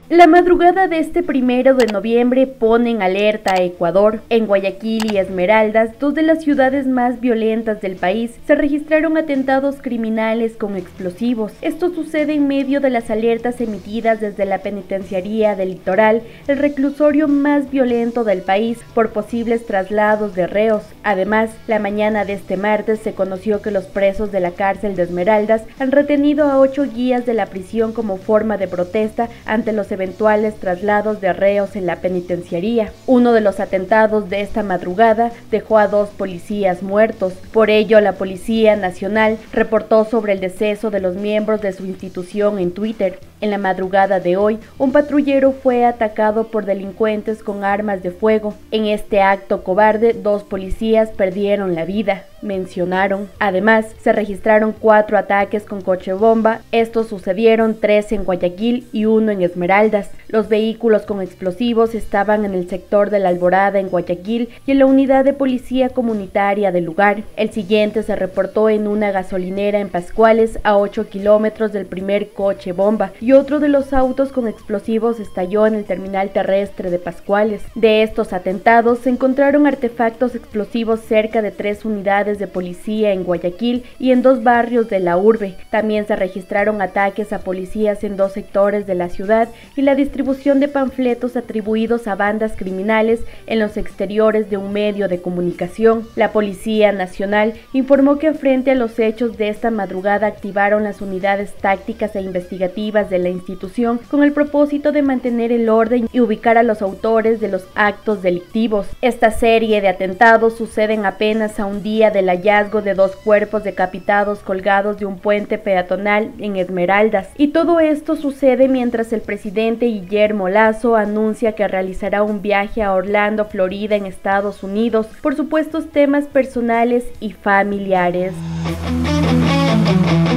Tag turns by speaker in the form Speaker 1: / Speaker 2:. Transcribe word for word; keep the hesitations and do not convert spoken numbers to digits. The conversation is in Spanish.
Speaker 1: La madrugada de este primero de noviembre pone en alerta a Ecuador. En Guayaquil y Esmeraldas, dos de las ciudades más violentas del país, se registraron atentados criminales con explosivos. Esto sucede en medio de las alertas emitidas desde la Penitenciaría del Litoral, el reclusorio más violento del país, por posibles traslados de reos. Además, la mañana de este martes se conoció que los presos de la cárcel de Esmeraldas han retenido a ocho guías de la prisión como forma de protesta ante los eventuales traslados de reos en la penitenciaría. Uno de los atentados de esta madrugada dejó a dos policías muertos. Por ello, la Policía Nacional reportó sobre el deceso de los miembros de su institución en Twitter. En la madrugada de hoy, un patrullero fue atacado por delincuentes con armas de fuego. En este acto cobarde, dos policías perdieron la vida, mencionaron. Además, se registraron cuatro ataques con coche bomba. Estos sucedieron tres en Guayaquil y uno en Esmeraldas. Los vehículos con explosivos estaban en el sector de la Alborada en Guayaquil y en la unidad de policía comunitaria del lugar. El siguiente se reportó en una gasolinera en Pascuales, a ocho kilómetros del primer coche bomba, y otro de los autos con explosivos estalló en el terminal terrestre de Pascuales. De estos atentados se encontraron artefactos explosivos cerca de tres unidades de policía en Guayaquil y en dos barrios de la urbe. También se registraron ataques a policías en dos sectores de la ciudad y la distribución de panfletos atribuidos a bandas criminales en los exteriores de un medio de comunicación. La Policía Nacional informó que frente a los hechos de esta madrugada activaron las unidades tácticas e investigativas de la institución con el propósito de mantener el orden y ubicar a los autores de los actos delictivos. Esta serie de atentados suceden apenas a un día del hallazgo de dos cuerpos decapitados colgados de un puente peatonal en Esmeraldas. Y todo esto sucede mientras el presidente Guillermo Lasso anuncia que realizará un viaje a Orlando, Florida, en Estados Unidos, por supuestos temas personales y familiares.